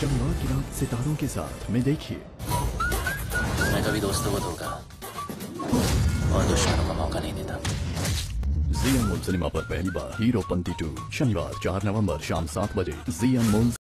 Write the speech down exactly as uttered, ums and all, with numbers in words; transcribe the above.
शनिवार की रात सितारों के साथ में देखिए। मैं कभी दोस्तों को धोखा और दुश्मनों का मौका नहीं देता। जी अनमोल सिनेमा पर पहली बार हीरोपंती टू, शनिवार चार नवंबर शाम सात बजे जी अनमोल।